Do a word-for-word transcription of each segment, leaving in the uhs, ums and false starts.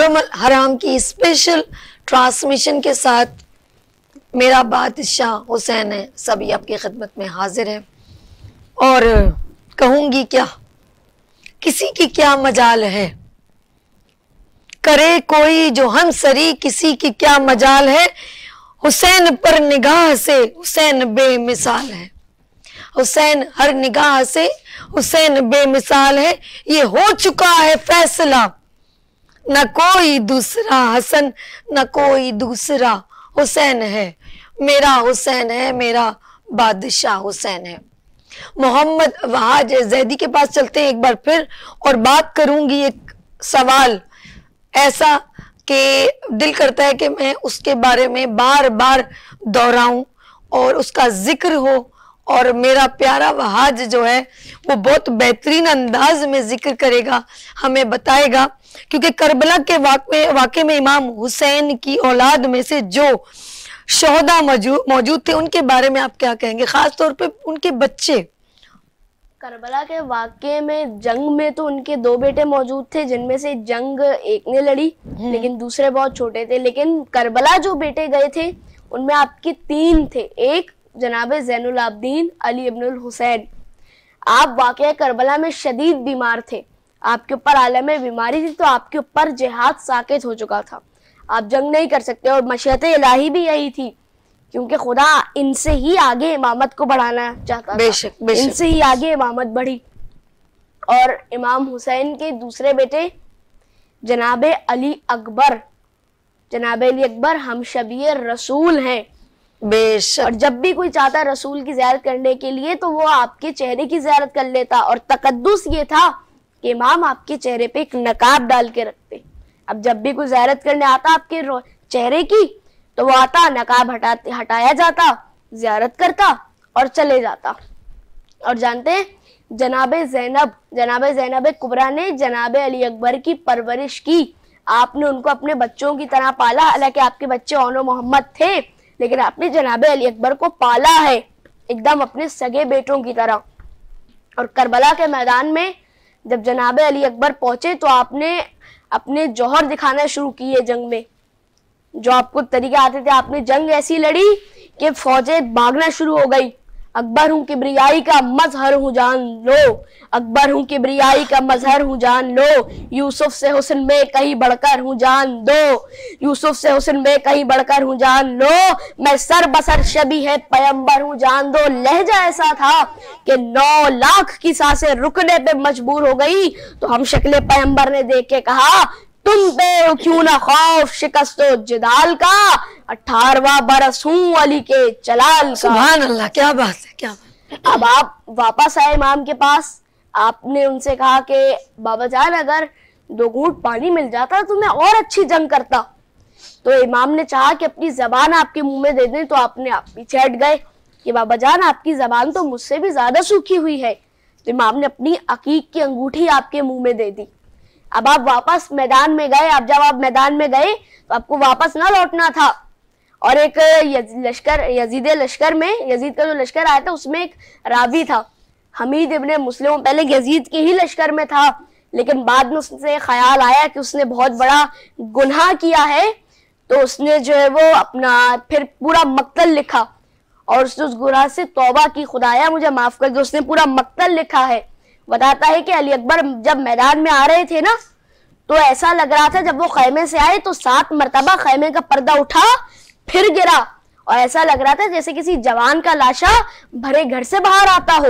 हरम हराम की स्पेशल ट्रांसमिशन के साथ मेरा बादशाह हुसैन है सभी आपकी खिदमत में हाजिर है। और कहूँगी क्या, किसी की क्या मजाल है, करे कोई जो हम सरी, किसी की क्या मजाल है। हुसैन पर निगाह से हुसैन बेमिसाल है, हुसैन हर निगाह से हुसैन बेमिसाल है। ये हो चुका है फैसला, न कोई दूसरा हसन न कोई दूसरा हुसैन है। मेरा हुसैन है, मेरा बादशाह हुसैन है। मोहम्मद वहाज जैदी के पास चलते हैं एक बार फिर, और बात करूंगी एक सवाल ऐसा कि दिल करता है कि मैं उसके बारे में बार बार दोहराऊं और उसका जिक्र हो। और मेरा प्यारा वहाज जो है वो बहुत बेहतरीन अंदाज में जिक्र करेगा, हमें बताएगा, क्योंकि करबला के वाक़े वाक़े में इमाम हुसैन की औलाद में से जो शोहदा मौजूद थे उनके बारे में आप क्या कहेंगे, खास तौर पे उनके बच्चे। करबला के वाक़े में जंग में तो उनके दो बेटे मौजूद थे, जिनमें से जंग एक ने लड़ी लेकिन दूसरे बहुत छोटे थे। लेकिन करबला जो बेटे गए थे उनमें आपके तीन थे। एक जनाब Zainul Abideen Ali Ibnul Hussain. आप वाक़या करबला में शदीद बीमार थे, आपके ऊपर आलम बीमारी थी, तो आपके ऊपर जिहाद साकित हो चुका था, आप जंग नहीं कर सकते। और मशीयत इलाही भी यही थी, क्योंकि खुदा इनसे ही आगे इमामत को बढ़ाना चाहता था। बेशक, बेशक। इनसे ही आगे इमामत बढ़ी। और इमाम हुसैन के दूसरे बेटे जनाब अली अकबर, जनाब अली अकबर हम शबीर रसूल हैं। बेशक। और जब भी कोई चाहता रसूल की ज़ियारत करने के लिए तो वो आपके चेहरे की ज़ियारत कर लेता। और तकद्दुस ये था कि इमाम आपके चेहरे पे एक नकाब डाल के रखते। अब जब भी कोई ज़ियारत करने आता आपके चेहरे की, तो वो आता, नकाब हटाते हटाया जाता, ज़ियारत करता और चले जाता। और जानते हैं जनाब ज़ैनब जनाब ज़ैनब कुबरा ने जनाब अली अकबर की परवरिश की। आपने उनको अपने बच्चों की तरह पाला। हालांकि आपके बच्चे ओनो मोहम्मद थे, लेकिन आपने जनाब अली अकबर को पाला है एकदम अपने सगे बेटों की तरह। और करबला के मैदान में जब जनाब अली अकबर पहुंचे तो आपने अपने जौहर दिखाना शुरू किए जंग में, जो आपको तरीके आते थे। आपने जंग ऐसी लड़ी कि फौजें भागना शुरू हो गई। अकबर हूँ किब्रियाई का मजहर हूँ जान लो, अकबर हूँ किब्रियाई का मजहर हूँ जान लो, यूसुफ से हुस्न में कहीं बढ़कर हूँ जान दो, यूसुफ से हुस्न में कहीं बढ़कर हूँ जान लो, मैं सर बसर शबी है पैगंबर हूँ जान दो। लहजा ऐसा था कि नौ लाख की सांसें रुकने पे मजबूर हो गई, तो हम शक्ल पैगंबर ने देख के कहा, तुम पे क्यों ना खौफ शिकस्तो जिदाल का, अठारवा बरस हूँ अली के चलाल का। सुभान अल्लाह, क्या बात है, क्या बात है। अब आप वापस आए इमाम के पास। आपने उनसे कहा कि बाबा जान अगर दो घूंट पानी मिल जाता तो मैं और अच्छी जंग करता। तो इमाम ने चाहा कि अपनी जबान आपके मुंह में दे दें, तो आपने आप पीछे हट गए कि बाबा जान आपकी जबान तो मुझसे भी ज्यादा सूखी हुई है। तो इमाम ने अपनी अकीक की अंगूठी आपके मुंह में दे दी। अब आप वापस मैदान में गए। अब जब आप मैदान में गए तो आपको वापस ना लौटना था। और एक लश्कर यजीद लश्कर में यजीद का जो लश्कर आया था उसमें एक रावी था हमीद इब्ने मुस्लिम। पहले यजीद के ही लश्कर में था, लेकिन बाद में उससे ख्याल आया कि उसने बहुत बड़ा गुनाह किया है, तो उसने जो है वो अपना फिर पूरा मक्तल लिखा और उसने उस गुनाह से तौबा की, खुदाया मुझे माफ कर दो। उसने पूरा मक्तल लिखा है। बताता है कि अली अकबर जब मैदान में आ रहे थे ना, तो ऐसा लग रहा था जब वो खैमे से आए तो सात मरतबा खैमे का पर्दा उठा फिर गिरा, और ऐसा लग रहा था जैसे किसी जवान का लाशा भरे घर से बाहर आता हो।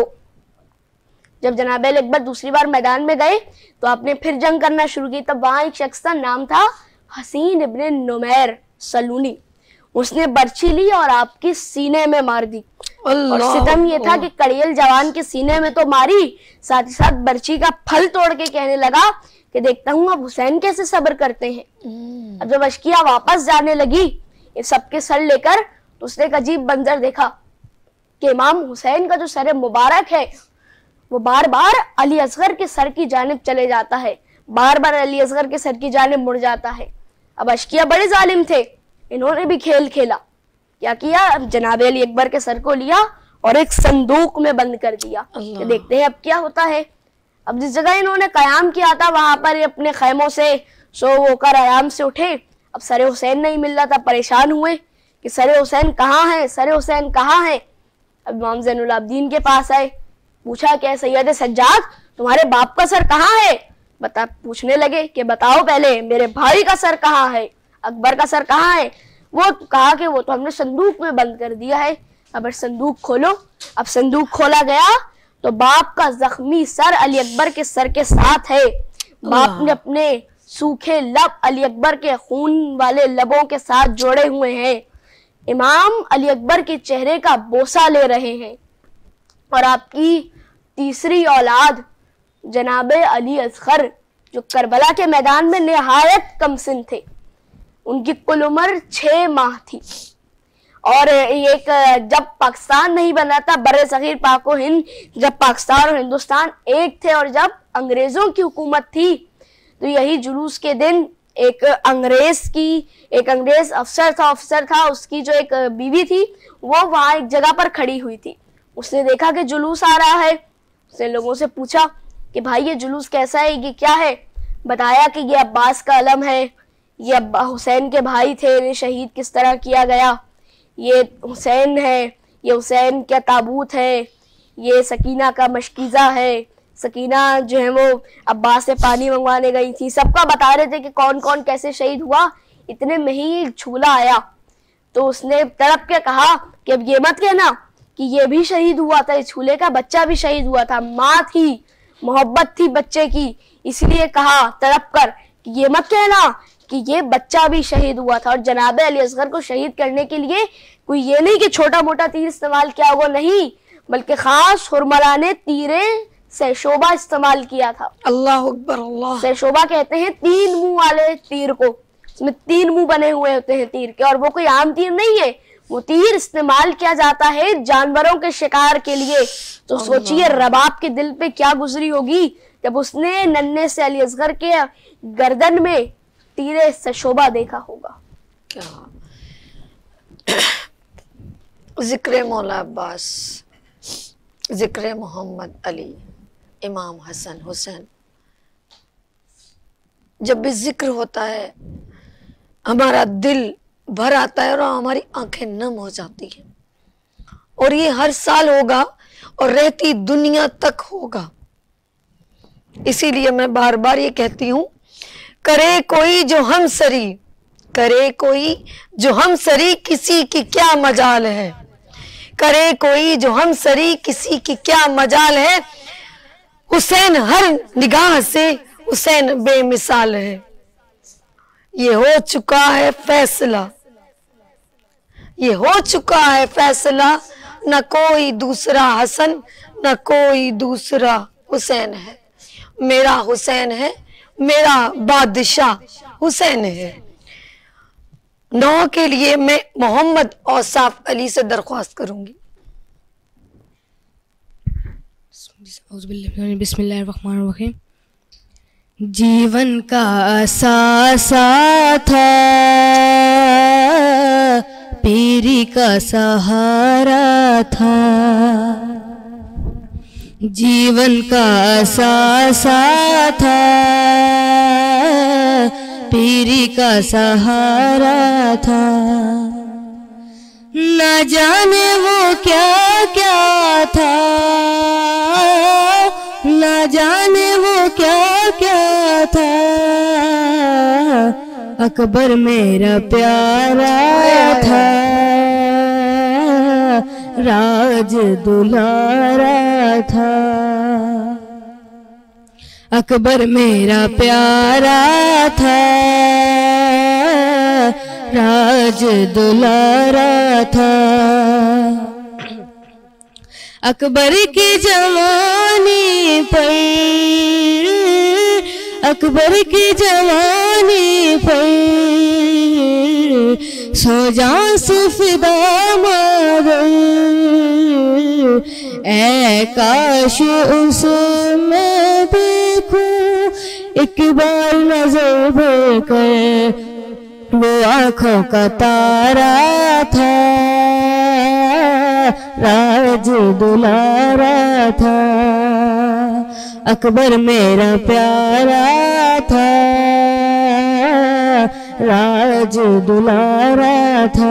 जब जनाब अली अकबर दूसरी बार मैदान में गए तो आपने फिर जंग करना शुरू की। तब वहां एक शख्स का नाम था हसीन इब्ने नुमैर सलूनी। उसने बर्छी ली और आपके सीने में मार दी। और सितम ये था कि कड़ियल जवान के सीने में तो मारी, साथ ही साथ बर्छी का फल तोड़ के कहने लगा कि देखता हूँ अब हुसैन कैसे सब्र करते हैं। अब जब अशकिया वापस जाने लगी ये सबके सर लेकर, तो उसने एक अजीब मंजर देखा कि इमाम हुसैन का जो सर मुबारक है वो बार बार अली असगर के सर की जानिब चले जाता है, बार बार अली असगर के सर की जानिब मुड़ जाता है। अब अशकिया बड़े जालिम थे, इन्होंने भी खेल खेला। क्या किया, अब जनाब अली अकबर के सर को लिया और एक संदूक में बंद कर दिया कि देखते हैं अब क्या होता है। अब जिस जगह इन्होंने कयाम किया था वहां पर अपने खैमों से सो वो कर आराम से उठे। अब सरे हुसैन नहीं मिल रहा था, परेशान हुए कि सरे हुसैन कहाँ है, सरे हुसैन कहाँ है। अब इमाम ज़ैनुल आबिदीन के पास आए, पूछा क्या सैयद सज्जाद तुम्हारे बाप का सर कहाँ है। बता पूछने लगे कि बताओ पहले मेरे भाई का सर कहाँ है, अकबर का सर कहाँ है। वो कहा कि वो तो हमने संदूक में बंद कर दिया है। अब संदूक खोलो। अब संदूक खोला गया तो बाप का जख्मी सर अली अकबर के सर के साथ है। बाप ने अपने सूखे लब अली अकबर के खून वाले लबों के साथ जोड़े हुए हैं। इमाम अली अकबर के चेहरे का बोसा ले रहे हैं। और आपकी तीसरी औलाद जनाबे अली असगर जो करबला के मैदान में निहायत कमसिन थे, उनकी कुल उम्र छह माह थी। और एक जब पाकिस्तान नहीं बना था, बर्रे सगीर पाको हिंद, जब पाकिस्तान और हिंदुस्तान एक थे और जब अंग्रेजों की हुकूमत थी, तो यही जुलूस के दिन एक अंग्रेज की एक अंग्रेज अफसर था अफसर था उसकी जो एक बीवी थी, वो वहाँ एक जगह पर खड़ी हुई थी। उसने देखा कि जुलूस आ रहा है। उसने लोगों से पूछा कि भाई ये जुलूस कैसा है, ये क्या है। बताया कि ये अब्बास का अलम है, ये अब्बा हुसैन के भाई थे, इन्हें शहीद किस तरह किया गया, ये हुसैन है, ये हुसैन का ताबूत है, ये सकीना का मशकीज़ा है। सकीना जो है वो अब्बास से पानी मंगवाने गई थी। सबका बता रहे थे कि कौन कौन कैसे शहीद हुआ। इतने में ही झूला आया तो उसने तड़प के कहा कि अब ये मत कहना कि ये भी शहीद हुआ था, इस झूले का बच्चा भी शहीद हुआ था। माँ थी, मोहब्बत थी बच्चे की, इसलिए कहा तड़प कर कि ये मत कहना कि ये बच्चा भी शहीद हुआ था। और जनाबे अली असगर को शहीद करने के लिए कोई ये नहीं कि छोटा मोटा तीर इस्तेमाल किया, वो नहीं, बल्कि खास हुरमला ने तीरे सहशोबा इस्तेमाल किया था। अल्लाह अकबर अल्लाह। सहशोबा कहते हैं तीन मुंह वाले तीर को, इसमें तीन मुंह बने हुए होते हैं तीर के, और वो कोई आम तीर नहीं है। वो तीर इस्तेमाल किया जाता है जानवरों के शिकार के लिए। तो सोचिए रबाब के दिल पे क्या गुजरी होगी जब उसने नन्हे से अली असगर के गर्दन में तीरे सहशोबा देखा होगा। क्या जिक्र मौला अब्बास, जिक्र मोहम्मद अली, इमाम हसन हुसैन, जब भी जिक्र होता है हमारा दिल भर आता है और हमारी आंखें नम हो जाती हैं। और ये हर साल होगा और रहती दुनिया तक होगा। इसीलिए मैं बार बार ये कहती हूँ, करे कोई जो हम सरी, करे कोई जो हम सरी, किसी की क्या मजाल है। करे कोई जो हम सरी, किसी की क्या मजाल है। हुसैन हर निगाह से, हुसैन बेमिसाल है। ये हो चुका है फैसला, ये हो चुका है फैसला, न कोई दूसरा हसन न कोई दूसरा हुसैन है। मेरा हुसैन है, मेरा बादशाह हुसैन है। नौ के लिए मैं मोहम्मद औसाफ अली से दरख्वास्त करूंगी। बिस्मिल्लाहिर्रहमानिर्रहीम। जीवन का असासा था, पीरी का सहारा था। जीवन का असासा था, पीरी का सहारा था। न जाने वो क्या क्या था, न जाने वो क्या क्या था। अकबर मेरा प्यारा था, राज दुलारा था। अकबर मेरा प्यारा था, राज दुलारा था। अकबर की जवानी पर, अकबर की जवानी पर सो जां फिदा मगर। ऐ काश उसमें देखूं एक बार नजर भर कर, वो आँखों का तारा था, राज दुलारा था। अकबर मेरा प्यारा था, राज दुलारा था।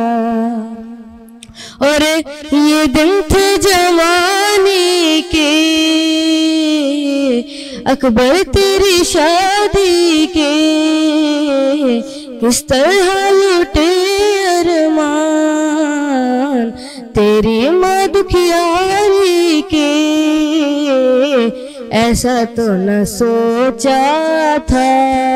और ये दिन थे जवानी के, अकबर तेरी शादी के, किस तरह लुटे अरमान तेरी माँ दुखियारी के, ऐसा तो न सोचा था,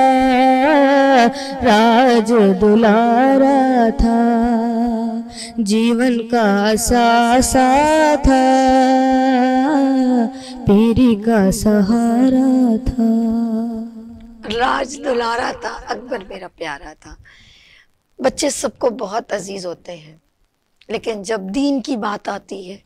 राज दुलारा था, जीवन का सासा था, पीरी का सहारा था। राज दुलारा था, अकबर मेरा प्यारा था। बच्चे सबको बहुत अजीज होते हैं, लेकिन जब दीन की बात आती है,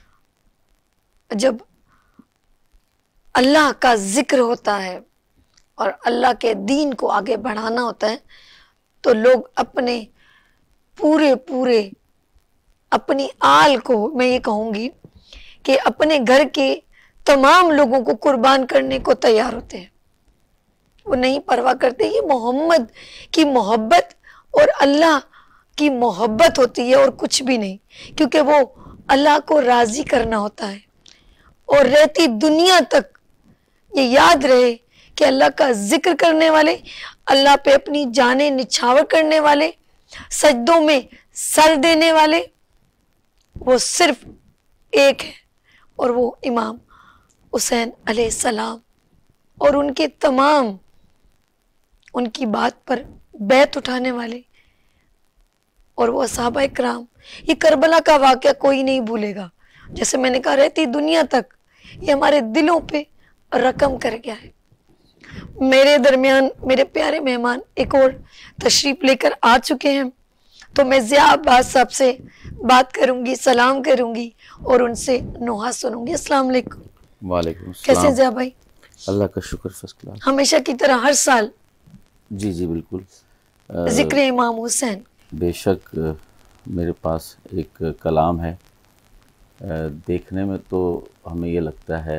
जब अल्लाह का जिक्र होता है और अल्लाह के दीन को आगे बढ़ाना होता है, तो लोग अपने पूरे पूरे अपनी आल को, मैं ये कहूँगी कि अपने घर के तमाम लोगों को कुर्बान करने को तैयार होते हैं। वो नहीं परवाह करते, ये मोहम्मद की मोहब्बत और अल्लाह की मोहब्बत होती है और कुछ भी नहीं, क्योंकि वो अल्लाह को राज़ी करना होता है। और रहती दुनिया तक ये याद रहे कि अल्लाह का जिक्र करने वाले, अल्लाह पे अपनी जानें निछावर करने वाले, सजदों में सर देने वाले, वो सिर्फ एक है, और वो इमाम हुसैन अलैहिस्सलाम, और उनके तमाम उनकी बात पर बैत उठाने वाले, और वो असहाबा इकराम। ये करबला का वाक़या कोई नहीं भूलेगा। जैसे मैंने कहा, रहती दुनिया तक ये हमारे दिलों पे रकम कर गया है। मेरे दरमियान मेरे प्यारे मेहमान एक और तशरीफ लेकर आ चुके हैं, तो मैं ज़िया अब्बास साहब से बात करूंगी, सलाम करूंगी और उनसे नुहा सुनूंगी। अस्सलाम वालेकुम। वालेकुम सलाम। कैसे ज़िया भाई? अल्लाह का शुक्र, फर्स्ट क्लास। हमेशा की तरह हर साल जी जी बिल्कुल। जिक्र इमाम हुसैन। बेशक मेरे पास एक कलाम है, देखने में तो हमें ये लगता है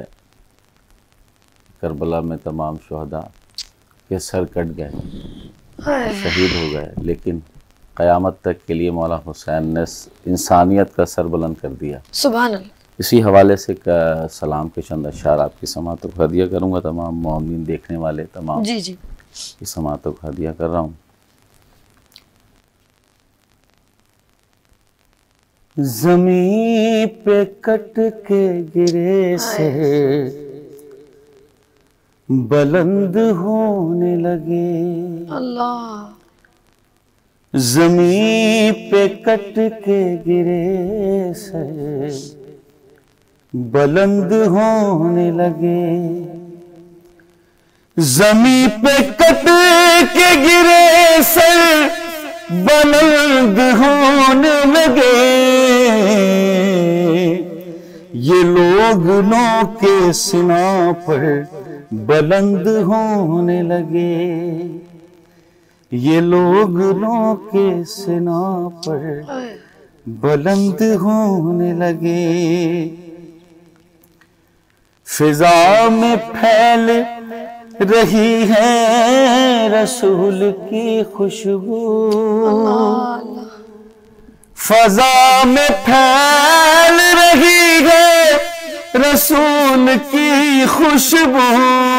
करबला में तमाम शुहदा के सर कट गए, शहीद हो गए, लेकिन क़यामत तक के लिए मौला हुसैन ने इंसानियत का सर बुलंद कर दिया। सुभान अल्लाह। इसी हवाले से का सलाम के चंद अशार आपकी समातों को हदिया करूँगा, तमाम मोमिन देखने वाले तमाम जी जी की समातों को हदिया कर रहा हूँ। ज़मीं पे कट के गिरे से बुलंद होने लगे, अल्लाह। ज़मीं पे कट के गिरे से बुलंद होने लगे, ज़मीं पे कट के गिरे से बुलंद होने लगे, ये लोग नौ के सिना पर बुलंद होने लगे, ये लोग नौ के सिना पर बुलंद होने लगे, फिजा में फैल रही है रसूल की खुशबू, फजा में फैल रही है रसूल की खुशबू,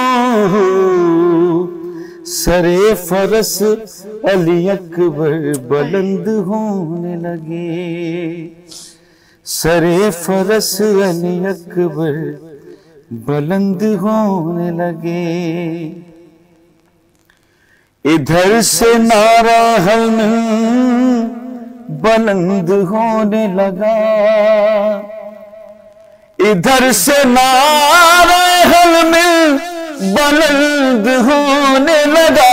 सरे फरस अली अकबर बुलंद होने लगे, सरे फरस अली अकबर बुलंद होने लगे। इधर से नारा हलमिल बुलंद होने लगा, इधर से नारा हलमिल बुलंद होने लगा,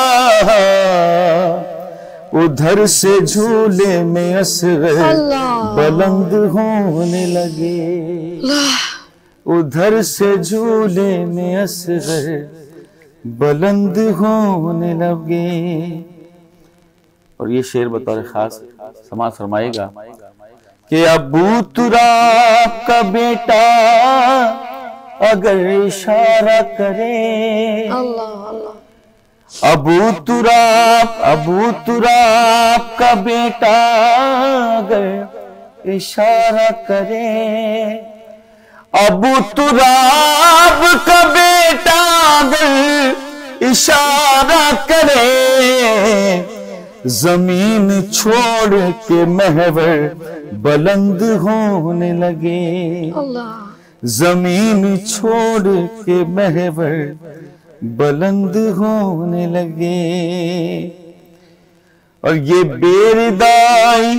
उधर से झूले में असगर बुलंद होने लगे, उधर से झूले में असगर बुलंद होने लगे। और ये शेर बतौर खास समाज फरमाएगा कि अबू तुराब का बेटा अगर इशारा करे, अल्लाह अल्लाह, अबू तुराब अबू तुराब का बेटा अगर इशारा करे, अबू तुराब का बेटा अगर इशारा करे, जमीन छोड़ के महवर बुलंद होने लगे। अल्लाह। जमीन छोड़ के महवर बुलंद होने लगे। और ये बेरदाई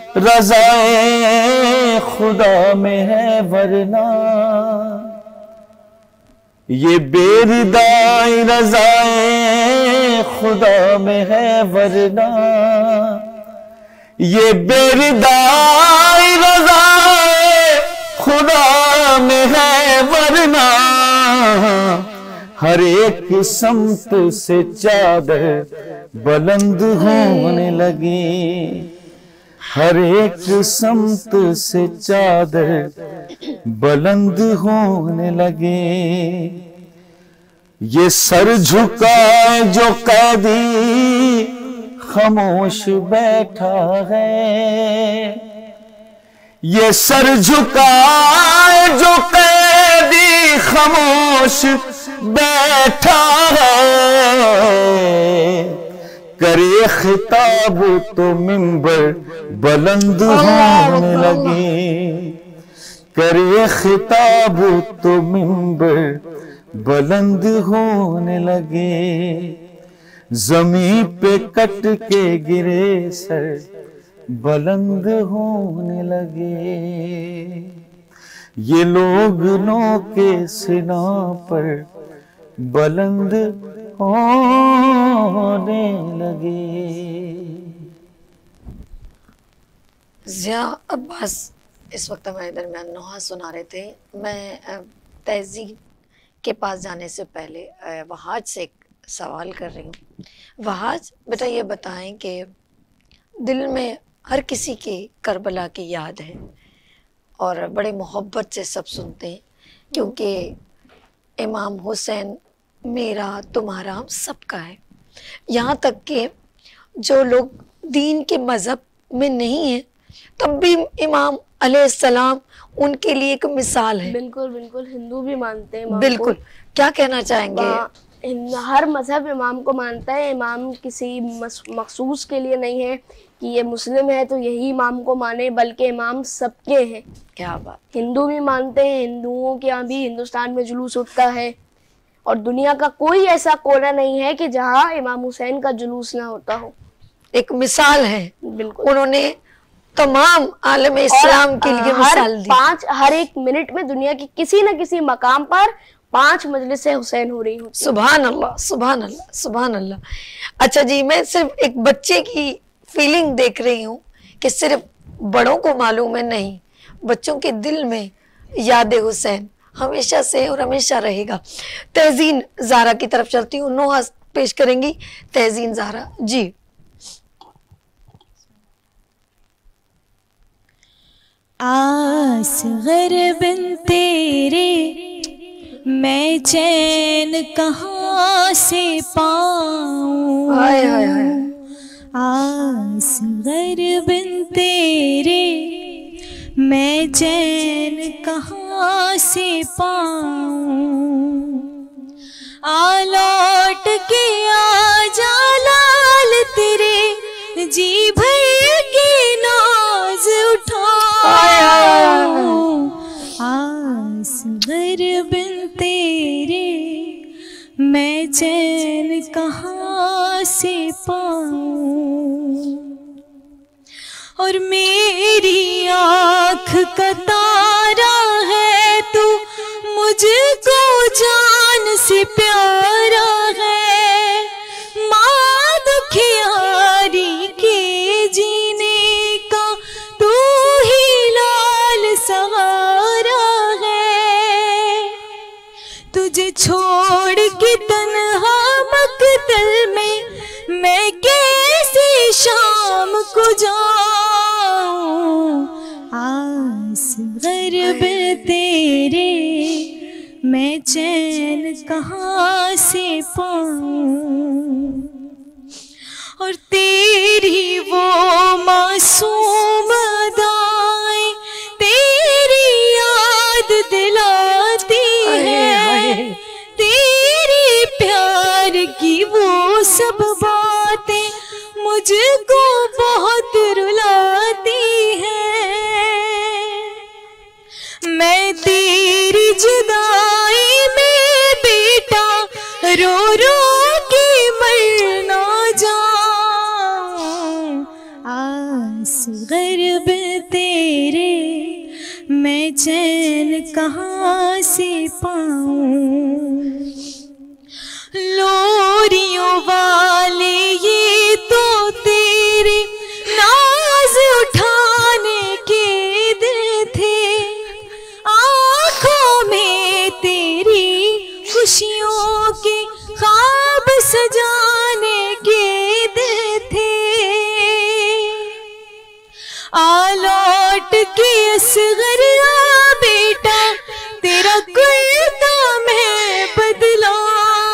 रज़ाए खुदा में है वरना, ये बेरदाई रज़ाए खुदा में है वरना, ये बेरदाई रज़ाए खुदा में है वरना, हर एक समत से चादर बुलंद होने लगी। हर एक समत से चादर बुलंद होने लगे। ये सर झुकाए जो कैदी खामोश बैठा है, ये सर झुकाए जो कैदी खामोश बैठा है, करे खिताब तो मिंबर बुलंद होने लगे। करे खिताब तो मिंबर बुलंद होने लगे। जमीन पे कट के गिरे सर बुलंद होने लगे। ये लोग नो के सिना पर बुलंद होने लगे। ज़िया अब्बास इस वक्त हमारे दरमियान नोहा सुना रहे थे। मैं तहज़ीब के पास जाने से पहले वहाज से एक सवाल कर रही हूँ। वहाज बेटा ये बताएं कि दिल में हर किसी की करबला की याद है और बड़े मोहब्बत से सब सुनते हैं, क्योंकि इमाम हुसैन मेरा तुम्हारा हम सबका है। यहाँ तक कि जो लोग दीन के मज़हब में नहीं हैं तब भी इमाम अलैहिस्सलाम उनके लिए एक मिसाल है। बिल्कुल बिल्कुल, हिंदू भी मानते हैं इमाम बिल्कुल को। क्या कहना चाहेंगे? हर मजहब इमाम को मानता है। इमाम किसी मखसूस के लिए नहीं है कि ये मुस्लिम है तो यही इमाम को माने, बल्कि इमाम सबके हैं। क्या बात। हिंदू भी मानते हैं, हिंदुओं के यहाँ भी हिंदुस्तान में जुलूस उठता है और दुनिया का कोई ऐसा कोना नहीं है कि जहाँ इमाम हुसैन का जुलूस ना होता हो। एक मिसाल है। बिल्कुल, उन्होंने तमाम आलम इस्लाम के लिए मिसाल दी। पांच हर एक मिनट में दुनिया की किसी न किसी मकाम पर पांच मजलिसें हुसैन हो रही होती। सुभान अल्लाह, सुभान अल्लाह, सुभान अल्लाह। अच्छा जी, मैं सिर्फ एक बच्चे की फीलिंग देख रही हूँ कि सिर्फ बड़ों को मालूम है, नहीं, बच्चों के दिल में याद हुसैन हमेशा से और हमेशा रहेगा। तहजीन ज़ारा की तरफ चलती हूँ। नोहा पेश करेंगी तहजीन ज़ारा जी। आसगर बिन तेरे मैं चैन कहाँ से पाऊं, हाय हाय हाय। आसगर बिन तेरे मैं चैन कहाँ से पाऊं, आ लौट के आ जा लाल तेरे जी भर के नाज उठाऊं, आसगर बिन तेरे मैं चैन कहाँ से पाऊं, और मेरी आँख का तारा है तू मुझको जान से प्यारा है, माँ दुखियारी के जीने का तू ही लाल सहारा है, तुझे छोड़ के तन्हा मकतल में मैं कैसे शाम को जाऊं, आसगर बिन तेरे मैं चैन कहाँ से पाऊं। मुझको बहुत रुलाती है। मैं तेरी जुदाई में बेटा रो रो के मर ना जाऊं। असग़र बिन तेरे मैं चैन कहाँ से पाऊं। लोरियों वाले ये तो तेरे नाज उठाने के दिल थे, आँखों में तेरी खुशियों के ख्वाब सजाने के दिल थे। आ लौट के असग़र आ बेटा, तेरा कुर्ता मैं बदलाऊं।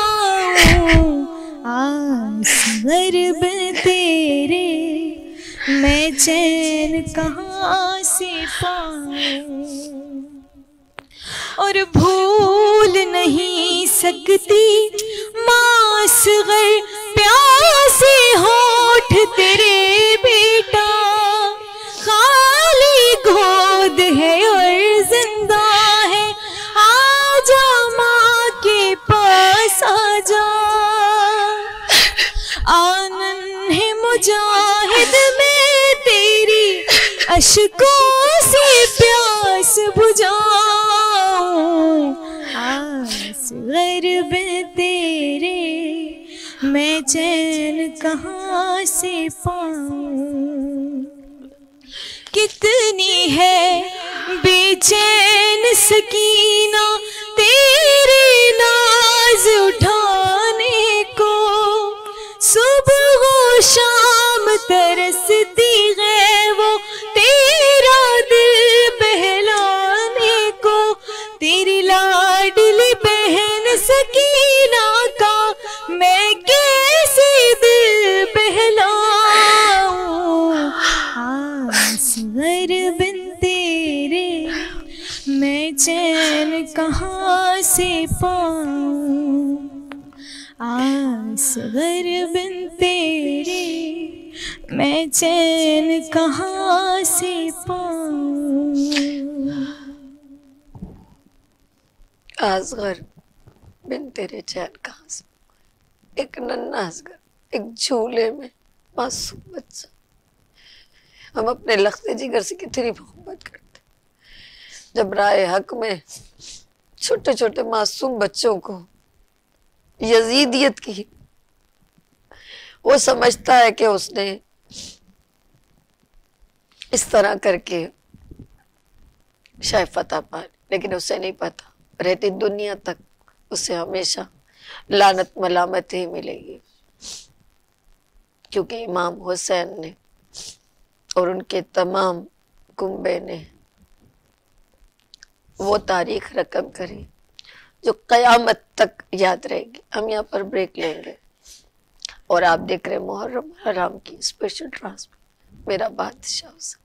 असग़र बिन तेरे मैं चैन कहाँ से पाऊं। और भूल नहीं सकती माँ असग़र प्यासे होठ तेरे बेटा, खाली गोद है और जिंदा है, आजा माँ के पास आजा। आनन है मुजाहिद में तेरी अश्कों से प्यास बुझाऊं। असग़र बिन तेरे मैं चैन कहाँ से पाऊं। कितनी है बेचैन सकीना तेरे नाज उठाने को, सुबह हो शाम तरसती है वो तेरा दिल बहलाने को। तेरी लाडली बहन सकीना का मैं कैसे दिल बहलाऊं। असग़र बिन तेरे मैं चैन कहाँ से पाऊं। असग़र बिन तेरे मैं चैन कहाँ से पाऊं। असग़र बिन तेरे चैन कहाँ से। एक नन्हा असग़र, एक झूले में मासूम बच्चा। हम अपने लख्ते जिगर से कितनी मोहब्बत करते, जब राय हक में छोटे छोटे मासूम बच्चों को यजीदियत की, वो समझता है कि उसने इस तरह करके शायद फतह पा, लेकिन उसे नहीं पता रहती दुनिया तक उसे हमेशा लानत मलामत ही मिलेगी, क्योंकि इमाम हुसैन ने और उनके तमाम कुंबे ने वो तारीख रकम करी जो क़यामत तक याद रहेगी। हम यहाँ पर ब्रेक लेंगे और आप देख रहे मुहर्रम हराम की स्पेशल ट्रांसमिशन मेरा बादशाह।